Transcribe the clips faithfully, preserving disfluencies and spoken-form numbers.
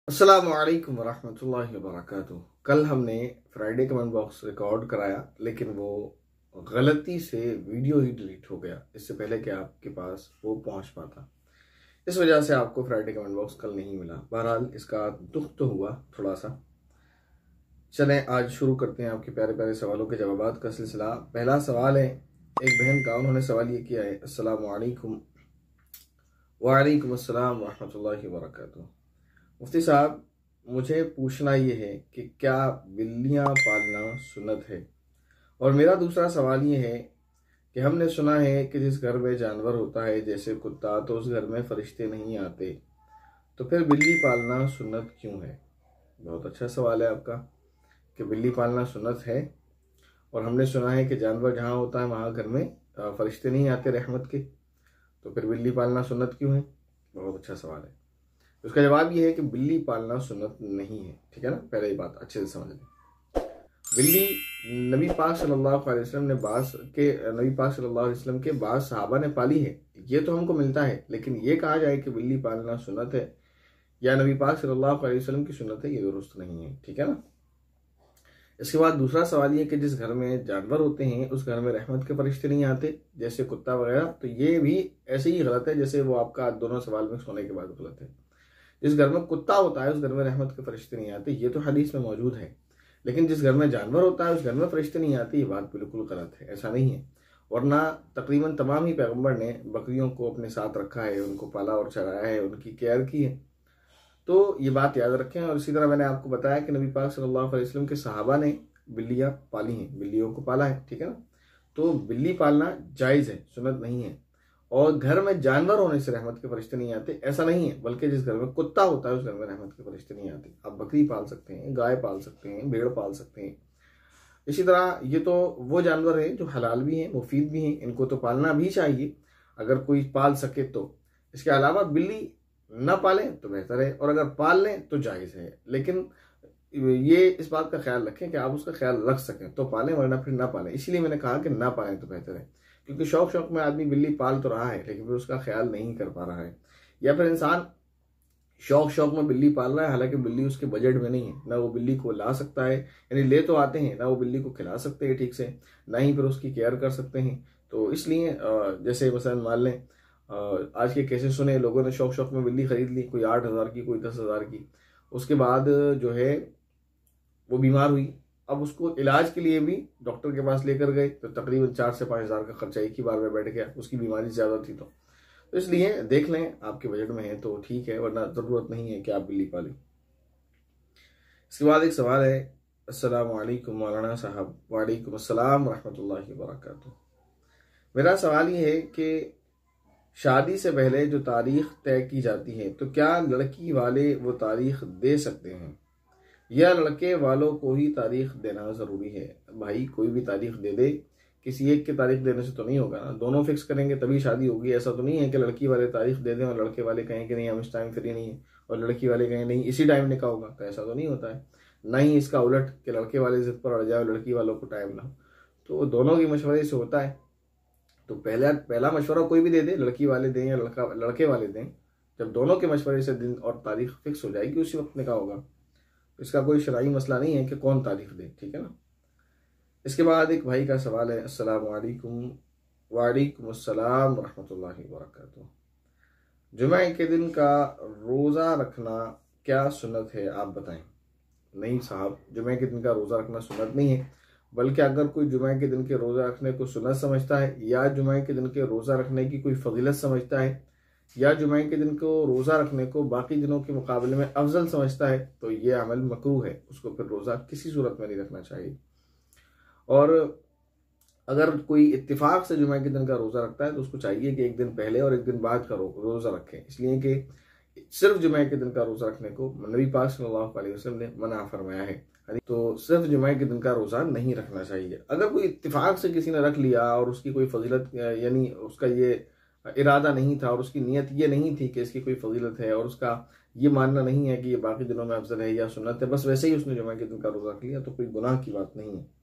अस्सलामु अलैकुम वरहमतुल्लाहि वबरकातुहू। कल हमने फ्राइडे कमेंट बॉक्स रिकॉर्ड कराया, लेकिन वो गलती से वीडियो ही डिलीट हो गया इससे पहले कि आपके पास वो पहुंच पाता। इस वजह से आपको फ्राइडे कमेंट बॉक्स कल नहीं मिला। बहरहाल इसका दुख तो हुआ थोड़ा सा। चलें आज शुरू करते हैं आपके प्यारे प्यारे सवालों के जवाबात का सिलसिला। पहला सवाल है एक बहन का, उन्होंने सवाल ये किया है, अस्सलामु अलैकुम। वालेकुम अस्सलाम वरहमतुल्लाहि वबरकातुहू। मुफ्ती साहब, मुझे पूछना ये है कि क्या बिल्लियाँ पालना सुन्नत है? और मेरा दूसरा सवाल ये है कि हमने सुना है कि जिस घर में जानवर होता है जैसे कुत्ता, तो उस घर में फरिश्ते नहीं आते, तो फिर बिल्ली पालना सुन्नत क्यों है? बहुत अच्छा सवाल है आपका कि बिल्ली पालना सुन्नत है, और हमने सुना है कि जानवर जहाँ होता है वहाँ घर में फरिश्ते नहीं आते रहमत के, तो फिर बिल्ली पालना सुन्नत क्यों है? बहुत अच्छा सवाल है। उसका जवाब ये है कि बिल्ली पालना सुन्नत नहीं है। ठीक है ना, पहले ही बात अच्छे से समझ लें। बिल्ली नबी पाक सल्लल्लाहु अलैहि वसल्लम ने बास के नबी पाक सल्लल्लाहु अलैहि वसल्लम के बाद सहाबा ने पाली है, ये तो हमको मिलता है, लेकिन ये कहा जाए कि बिल्ली पालना सुन्नत है या नबी पाक सल्लल्लाहु अलैहि वसल्लम की सुन्नत है, ये दुरुस्त नहीं है। ठीक है ना। इसके बाद दूसरा सवाल ये कि जिस घर में जानवर होते हैं उस घर में रहमत के फरिश्ते नहीं आते जैसे कुत्ता वगैरह, तो ये भी ऐसे ही गलत है जैसे वो आपका दोनों सवाल में होने के बाद गलत है। जिस घर में कुत्ता होता है उस घर में रहमत के फरिश्ते नहीं आते, ये तो हदीस में मौजूद है, लेकिन जिस घर में जानवर होता है उस घर में फरिश्ते नहीं आते, ये बात बिल्कुल गलत है, ऐसा नहीं है। वरना तकरीबन तमाम ही पैगंबर ने बकरियों को अपने साथ रखा है, उनको पाला और चराया है, उनकी केयर की है, तो ये बात याद रखें। और इसी तरह मैंने आपको बताया कि नबी पाक सल्लल्लाहु अलैहि वसल्लम के सहाबा ने बिल्लियाँ पाली हैं, बिल्लियों को पाला है। ठीक है ना, तो बिल्ली पालना जायज़ है, सुन्नत नहीं है। और घर में जानवर होने से रहमत के फरिश्ते नहीं आते ऐसा नहीं है, बल्कि जिस घर में कुत्ता होता है उस घर में रहमत के फरिश्ते नहीं आते। आप बकरी पाल सकते हैं, गाय पाल सकते हैं, भेड़ पाल सकते हैं। इसी तरह ये तो वो जानवर है जो हलाल भी हैं, मुफीद भी हैं, इनको तो पालना भी चाहिए अगर कोई पाल सके तो। इसके अलावा बिल्ली न पालें तो बेहतर है, और अगर पाल लें तो जायज़ है, लेकिन ये इस बात का ख्याल रखें कि आप उसका ख्याल रख सकें तो पालें, वरना फिर ना पालें। इसीलिए मैंने कहा कि ना पालें तो बेहतर है, क्योंकि शौक शौक में आदमी बिल्ली पाल तो रहा है लेकिन फिर उसका ख्याल नहीं कर पा रहा है, या फिर इंसान शौक शौक में बिल्ली पाल रहा है हालांकि बिल्ली उसके बजट में नहीं है, ना वो बिल्ली को ला सकता है, यानी ले तो आते हैं, ना वो बिल्ली को खिला सकते हैं ठीक से, ना ही फिर उसकी केयर कर सकते हैं। तो इसलिए जैसे मसलन मान लें आज के केसेस सुने, लोगों ने शौक शौक में बिल्ली खरीद ली, कोई आठ हज़ार की, कोई दस हज़ार की, उसके बाद जो है वो बीमार हुई, अब उसको इलाज के लिए भी डॉक्टर के पास लेकर गए तो तकरीबन चार से पाँच हज़ार का खर्चा एक ही बार में बैठ गया, उसकी बीमारी ज़्यादा थी तो तो इसलिए देख लें आपके बजट में है तो ठीक है, वरना ज़रूरत नहीं है कि आप बिल्ली पालें। इसके बाद एक सवाल है, अस्सलामु अलैकुम मौलाना साहब। वालेकुम अस्सलाम रहमतुल्लाहि वबरकातुहू। मेरा सवाल ये है कि शादी से पहले जो तारीख तय की जाती है तो क्या लड़की वाले वो तारीख दे सकते हैं या लड़के वालों को ही तारीख देना ज़रूरी है? भाई कोई भी तारीख दे दे, किसी एक की तारीख देने से तो नहीं होगा ना, दोनों फिक्स करेंगे तभी शादी होगी। ऐसा तो नहीं है कि लड़की वाले तारीख दे दें और लड़के वाले कहें कि नहीं हम इस टाइम फ्री नहीं है, और लड़की वाले कहें नहीं इसी टाइम निकाह होगा, तो ऐसा तो नहीं होता है। ना ही इसका उलट कि लड़के वाले जिद पर अड़ जाए और लड़की वालों को टाइम ना हो, तो दोनों के मशवरे से होता है। तो पहला पहला मशवरा कोई भी दे दे, लड़की वाले दें या लड़का लड़के वाले दें, जब दोनों के मशवरे से दिन और तारीख फिक्स हो जाएगी उसी वक्त निकाह होगा। इसका कोई शरई मसला नहीं है कि कौन तारीख दे। ठीक है ना। इसके बाद एक भाई का सवाल है, अस्सलामु अलैकुम। वालेकुम अस्सलाम रहमतुल्लाहि वबरकातुहू। जुमे के दिन का रोज़ा रखना क्या सुन्नत है, आप बताएं। नहीं साहब, जुमे के दिन का रोज़ा रखना सुन्नत नहीं है, बल्कि अगर कोई जुमे के दिन के रोज़ा रखने को सुन्नत समझता है या जुमे के दिन के रोज़ा रखने की कोई फजीलत समझता है या जुमे के दिन को रोज़ा रखने को बाकी दिनों के मुकाबले में अफजल समझता है तो ये अमल मकरूह है, उसको फिर रोज़ा किसी सूरत में नहीं रखना चाहिए। और अगर कोई इत्तिफाक से जुमे के दिन का रोज़ा रखता है तो उसको चाहिए कि एक दिन पहले और एक दिन बाद का रोज़ा रखे, इसलिए कि सिर्फ जुमे के दिन का रोज़ा रखने को नबी पाक सल्लल्लाहु अलैहि वसल्लम ने मना फरमाया है, तो सिर्फ जुमे के दिन का रोज़ा नहीं रखना चाहिए। अगर कोई इत्तिफाक से किसी ने रख लिया और उसकी कोई फजीलत यानी उसका ये इरादा नहीं था और उसकी नीयत ये नहीं थी कि इसकी कोई फजीलत है और उसका ये मानना नहीं है कि ये बाकी दिनों में अफजल है या सुन्नत है, बस वैसे ही उसने जुमे के दिन का रोज़ा रख लिया, तो कोई गुनाह की बात नहीं है।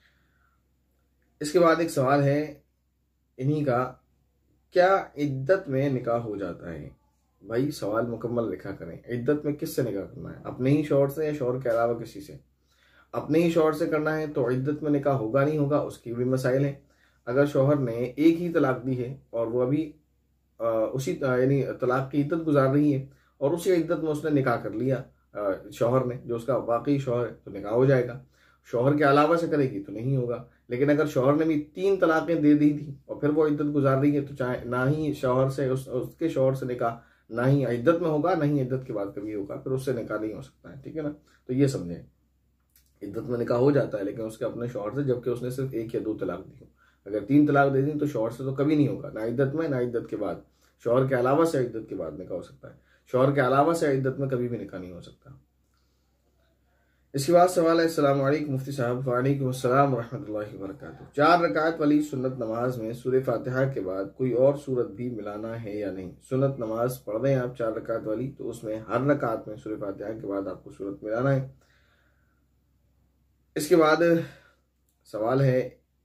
इसके बाद एक सवाल है इन्हीं का, क्या इद्दत में निकाह हो जाता है? भाई सवाल मुकम्मल लिखा करें। इद्दत में किससे निकाह करना है, अपने ही शौहर से या शौहर के अलावा किसी से? अपने ही शौहर से करना है तो इद्दत में निकाह होगा नहीं होगा उसकी भी मसाइल हैं। अगर शौहर ने एक ही तलाक दी है और वो अभी आ, उसी यानी तलाक की इद्दत गुजार रही है और उसी इद्दत में उसने निकाह कर लिया शौहर ने, जो उसका वाकई शौहर है, तो निकाह हो जाएगा। शौहर के अलावा से करेगी तो नहीं होगा। लेकिन अगर शौहर ने भी तीन तलाक़ें दे दी थी और फिर वो इद्दत गुजार रही है तो चाहे ना ही शौहर से उस, उसके शौहर से निकाह ना ही इद्दत में होगा ना ही इद्दत के बाद कभी होगा, फिर उससे निकाह नहीं हो सकता है। ठीक है ना, तो ये समझें, इद्दत में निकाह हो जाता है लेकिन उसके अपने शौहर से, जबकि उसने सिर्फ एक या दो तलाक दी हो। अगर तीन तलाक दे दी तो शौहर से तो कभी नहीं होगा, ना इद्दत में ना इद्दत के बाद। शौहर के अलावा से इद्दत के बाद निकाह हो सकता है, शौहर के अलावा से इद्दत में कभी भी निकाह नहीं हो सकता। इसके बाद सवाल है, अस्सलाम वालेकुम मुफ्ती साहब। वालेकुम अस्सलाम रहमतुल्लाहि व बरकातुहू। चार रकात वाली सुन्नत नमाज में सूरह फातिहा के बाद कोई और सूरत भी मिलाना है या नहीं? सुन्नत नमाज पढ़ दें आप चार रकात वाली, तो उसमें हर रकात में सूरह फातिहा के बाद आपको सूरत मिलाना है। इसके बाद सवाल है,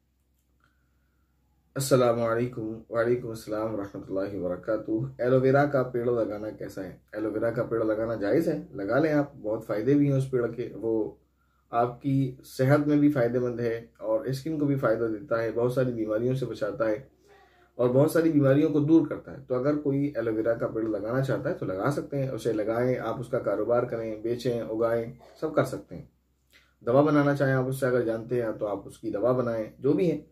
अस्सलाम वालेकुम। वालेकुम अस्सलाम रहमतुल्लाहि व बरकातुहू। एलोवेरा का पेड़ लगाना कैसा है? एलोवेरा का पेड़ लगाना जायज़ है, लगा लें आप, बहुत फ़ायदे भी हैं उस पेड़ के। वो आपकी सेहत में भी फ़ायदेमंद है और स्किन को भी फ़ायदा देता है, बहुत सारी बीमारियों से बचाता है और बहुत सारी बीमारियों को दूर करता है। तो अगर कोई एलोवेरा का पेड़ लगाना चाहता है तो लगा सकते हैं, उसे लगाएं, आप उसका कारोबार करें, बेचें, उगाएं, सब कर सकते हैं। दवा बनाना चाहें आप उससे अगर जानते हैं तो आप उसकी दवा बनाएं, जो भी है।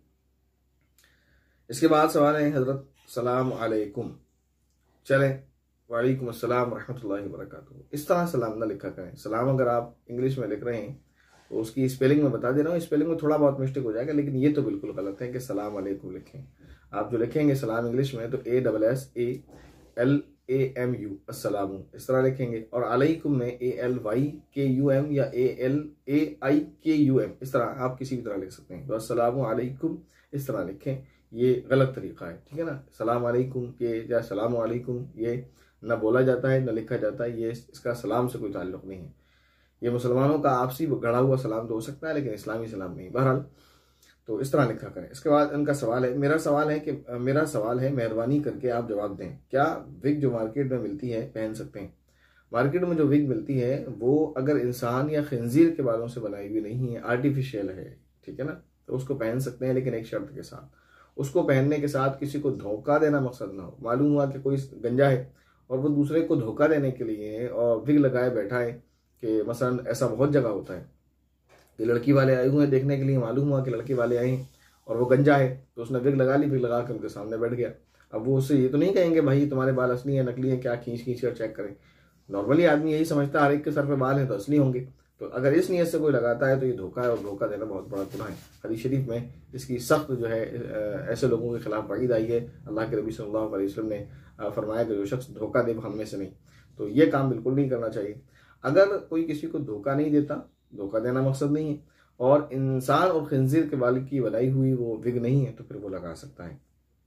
इसके बाद सवाल है, हजरत सलाम अलैकुम। चलें, वालेकुम अस्सलाम रहमतुल्लाहि व बरकातुहू। इस तरह सलाम ना लिखा करें। सलाम अगर आप इंग्लिश में लिख रहे हैं तो उसकी स्पेलिंग में बता दे रहा हूँ, स्पेलिंग में थोड़ा बहुत मिस्टेक हो जाएगा, लेकिन ये तो बिल्कुल गलत है कि सलाम अलैकुम लिखें। आप जो लिखेंगे सलाम इंग्लिश में तो A double S A L A M U अस्सलामु इस तरह लिखेंगे, और अलैकुम में A L Y K U M या ए एल ए आई के यू एम, इस तरह आप किसी भी तरह लिख सकते हैं। तो अस्सलामु अलैकुम इस तरह लिखें, ये गलत तरीका है। ठीक है ना, सलाम अलैकुम के या सलाम अलैकुम ये न बोला जाता है न लिखा जाता है, ये इसका सलाम से कोई ताल्लुक नहीं है। ये मुसलमानों का आपसी गढ़ा हुआ सलाम तो हो सकता है लेकिन इस्लामी सलाम नहीं। बहरहाल तो इस तरह लिखा करें। इसके बाद इनका सवाल है, मेरा सवाल है कि मेरा सवाल है मेहरबानी करके आप जवाब दें, क्या विग जो मार्केट में मिलती है पहन सकते हैं? मार्केट में जो विग मिलती है वो अगर इंसान या खंजीर के बालों से बनाई हुई नहीं है, आर्टिफिशियल है, ठीक है ना, तो उसको पहन सकते हैं, लेकिन एक शर्त के साथ, उसको पहनने के साथ किसी को धोखा देना मकसद ना हो। मालूम हुआ कि कोई गंजा है और वो दूसरे को धोखा देने के लिए और विग लगाए बैठा है, कि मसलन ऐसा बहुत जगह होता है कि लड़की वाले आए हुए हैं देखने के लिए, मालूम हुआ कि लड़की वाले आए हैं और वो गंजा है, तो उसने विग लगा ली, विग लगा के उनके सामने बैठ गया। अब वो उससे ये तो नहीं कहेंगे भाई तुम्हारे बाल असली है नकली है, क्या खींच खींच कर चेक करें। नॉर्मली आदमी यही समझता है हर एक के सर पे बाल है तो असली होंगे। तो अगर इस नीयत से कोई लगाता है तो ये धोखा है, और धोखा देना बहुत बड़ा गुनाह है। हदीस शरीफ में इसकी सख्त जो है ऐसे लोगों के खिलाफ वईद आई है। अल्लाह के नबी सल्लल्लाहु अलैहि वसल्लम ने फरमाया कि जो शख्स धोखा दे हम में से नहीं, तो ये काम बिल्कुल नहीं करना चाहिए। अगर कोई किसी को धोखा नहीं देता, धोखा देना मकसद नहीं है, और इंसान और खंजीर के बाल की बनाई हुई वो विग नहीं है, तो फिर वो लगा सकता है।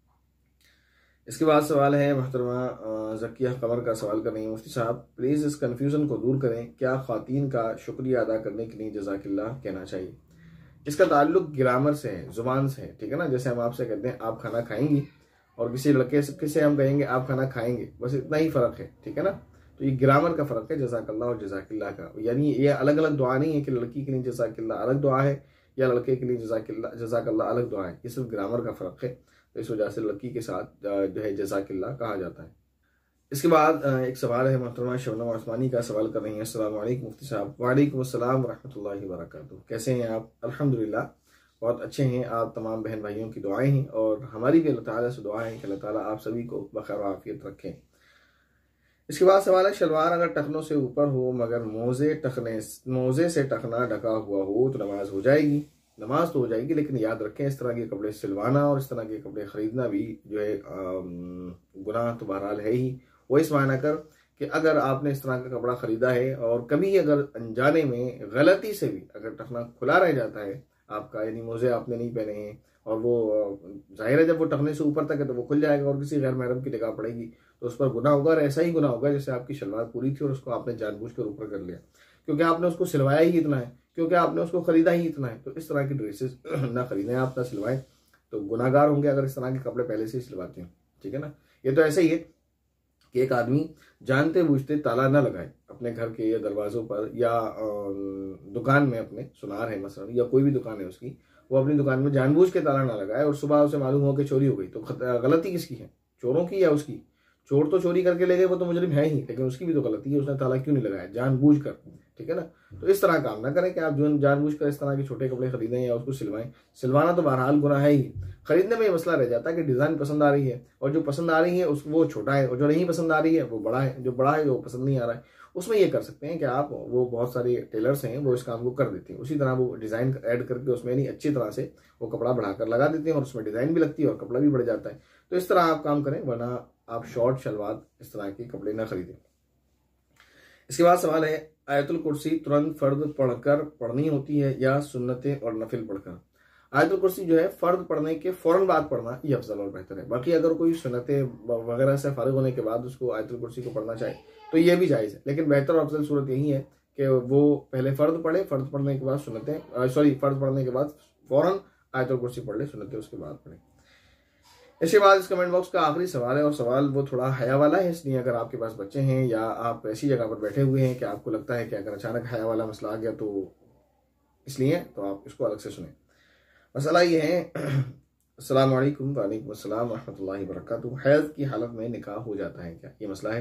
इसके बाद सवाल है, मोहतरमा ज़किया कमर का सवाल कर रही है, मुफ्ती साहब प्लीज़ इस कन्फ्यूज़न को दूर करें, क्या ख़वातीन का शुक्रिया अदा करने के लिए जज़ाकिल्लाह कहना चाहिए? इसका ताल्लुक ग्रामर से है, ज़ुबान से है, ठीक है ना। जैसे हम आपसे कहते हैं आप खाना खाएंगी, और किसी लड़के से हम कहेंगे आप खाना खाएंगे, बस इतना ही फ़र्क है, ठीक है ना। तो ये ग्रामर का फ़र्क है जज़ाकल्लाह और जज़ाकिल्लाह का। यानी ये अलग अलग दुआ नहीं है कि लड़की के लिए जज़ाकिल्लाह अलग दुआ है या लड़के के लिए जज़ाकिल्लाह जज़ाकल्लाह अलग दुआ है, ये सिर्फ ग्रामर का फ़र्क है। तो इस वजह से लड़की के साथ जो है जज़ाकिल्लाह कहा जाता है। इसके बाद एक सवाल है, मोहतरमा शबनम आसमानी का सवाल कर रही हैं, अस्सलाम वालेकुम मुफ्ती साहब। वालेकुम अस्सलाम रहमतुल्लाहि व बरकातुहू। कैसे हैं आप? अल्हम्दुलिल्लाह बहुत अच्छे हैं। आप तमाम बहन भाइयों की दुआएं हैं और हमारी भी अल्लाह ताला से दुआ है कि अल्लाह ताला आप सभी को बखैर आफियत रखें। इसके बाद सवाल है, शलवार अगर टखनों से ऊपर हो मगर मोजे टखने मोजे से टखना ढका हुआ हो तो नमाज हो जाएगी? नमाज तो हो जाएगी, लेकिन याद रखें इस तरह के कपड़े सिलवाना और इस तरह के कपड़े ख़रीदना भी जो है गुनाह तो बहरहाल है ही। वो इस मायना कर कि अगर आपने इस तरह का कपड़ा ख़रीदा है और कभी अगर अनजाने में गलती से भी अगर टखना खुला रह जाता है आपका, यानी मोजे आपने नहीं पहने हैं और वो जाहिर है जब वो टखने से ऊपर तक है तो वो खुल जाएगा और किसी गैर महरम की निगाह पड़ेगी तो उस पर गुनाह होगा। और ऐसा ही गुनाह होगा जैसे आपकी शलवार पूरी थी और उसको आपने जानबूझकर ऊपर कर लिया, क्योंकि आपने उसको सिलवाया ही इतना है, क्योंकि आपने उसको खरीदा ही इतना है। तो इस तरह की ड्रेसेस ना खरीदें आप, ना सिलवाएं, तो गुनाहगार होंगे अगर इस तरह के कपड़े पहले से ही सिलवाते हैं, ठीक है ना। ये तो ऐसे ही है कि एक आदमी जानते बूझते ताला न लगाए अपने घर के या दरवाज़ों पर, या दुकान में अपने सुनार है मसलन या कोई भी दुकान है उसकी, वो अपनी दुकान में जानबूझ के ताला ना लगाए और सुबह उसे मालूम हो कि चोरी हो गई, तो गलती किसकी है? चोरों की या उसकी? चोर तो चोरी करके ले गए, वो तो मुजरिम है ही, लेकिन उसकी भी तो गलती है, उसने ताला क्यों नहीं लगाया जानबूझ कर, ठीक है ना। तो इस तरह काम ना करें कि आप जो जानबूझ कर इस तरह के छोटे कपड़े खरीदें या उसको सिलवाएं। सिलवाना तो बहरहाल गुनाह है ही, खरीदने में ये मसला रह जाता है कि डिज़ाइन पसंद आ रही है और जो पसंद आ रही है उस वो छोटा है, और जो नहीं पसंद आ रही है वो बड़ा है, जो बड़ा है वो पसंद नहीं आ रहा है। उसमें ये कर सकते हैं कि आप, वो बहुत सारे टेलर्स हैं वो इस काम को कर देते हैं, उसी तरह वो डिज़ाइन ऐड करके उसमें नहीं अच्छी तरह से वो कपड़ा बढ़ाकर लगा देते हैं और उसमें डिज़ाइन भी लगती है और कपड़ा भी बढ़ जाता है। तो इस तरह आप काम करें, वरना आप शॉर्ट शलवार इस तरह के कपड़े ना खरीदें। इसके बाद सवाल है, आयतुल कुर्सी तुरंत फर्द पढ़कर पढ़नी होती है या सुन्नतें और नफिल पढ़कर? आयतुल कुर्सी जो है फर्द पढ़ने के फौरन बाद पढ़ना ये अफजल और बेहतर है। बाकी अगर कोई सुन्नतें वगैरह से फारिग होने के बाद उसको आयतुल कुर्सी को पढ़ना चाहे तो ये भी जायज़ है, लेकिन बेहतर और अफजल सूरत यही है कि वो पहले फ़र्द पढ़े, फ़र्द पढ़ने के बाद सुन्नतें, सॉरी फ़र्द पढ़ने के बाद फ़ौरन आयतुल कुर्सी पढ़ ले, सुन्नतें उसके बाद पढ़े। इसके बाद इस कमेंट बॉक्स का आखिरी सवाल है, और सवाल वो थोड़ा हया वाला है, इसलिए अगर आपके पास बच्चे हैं या आप ऐसी जगह पर बैठे हुए हैं कि आपको लगता है कि अगर अचानक हया वाला मसला आ गया तो इसलिए तो आप इसको अलग से सुने। मसला ये है, अस्सलाम वालेकुम। वालेकुम अस्सलाम रहमतुल्लाहि व बरकातुहू। हैज़ की हालत में निकाह हो जाता है क्या? ये मसला है।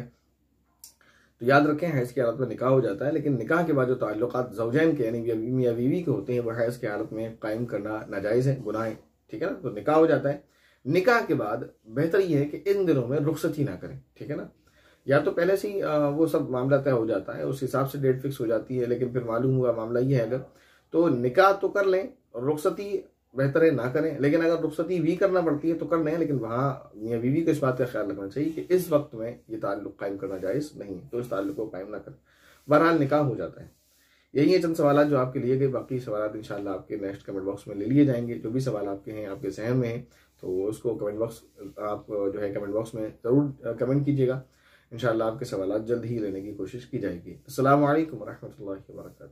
तो याद रखें, हैज़ की हालत में निकाह हो जाता है, लेकिन निकाह के बाद जो ताल्लुकात ज़ौजैन के यानी मियां बीवी के होते हैं वो हैज़ की हालत में कायम करना नाजायज़ है, गुनाह है, ठीक है ना। तो निकाह हो जाता है, निकाह के बाद बेहतर ये है कि इन दिनों में रुखसत ही ना करें, ठीक है ना। या तो पहले से ही वो सब मामला तय हो जाता है, उस हिसाब से डेट फिक्स हो जाती है, लेकिन फिर मालूम हुआ मामला ये है अगर, तो निकाह तो कर लें, रुखसती बेहतर है ना करें। लेकिन अगर रुखसती भी करना पड़ती है तो कर लें, लेकिन वहाँ मियां बीवी को इस बात का ख्याल रखना चाहिए कि इस वक्त में ये ताल्लुक कायम करना जायज़ नहीं, तो इस ताल्लुक को कायम ना करें। बहरहाल निकाह हो जाता है। यही है चंद सवाल जो आपके लिए गए, बाकी सवाल इंशाल्लाह आपके नेक्स्ट कमेंट बॉक्स में ले लिए जाएंगे। जो भी सवाल आपके हैं, आपके जहन में हैं, तो उसको कमेंट बॉक्स आप जो है कमेंट बॉक्स में ज़रूर कमेंट कीजिएगा। इंशाल्लाह आपके सवाल जल्द ही लेने की कोशिश की जाएगी। अस्सलाम वालेकुम रहमतुल्लाहि व बरकातुहू।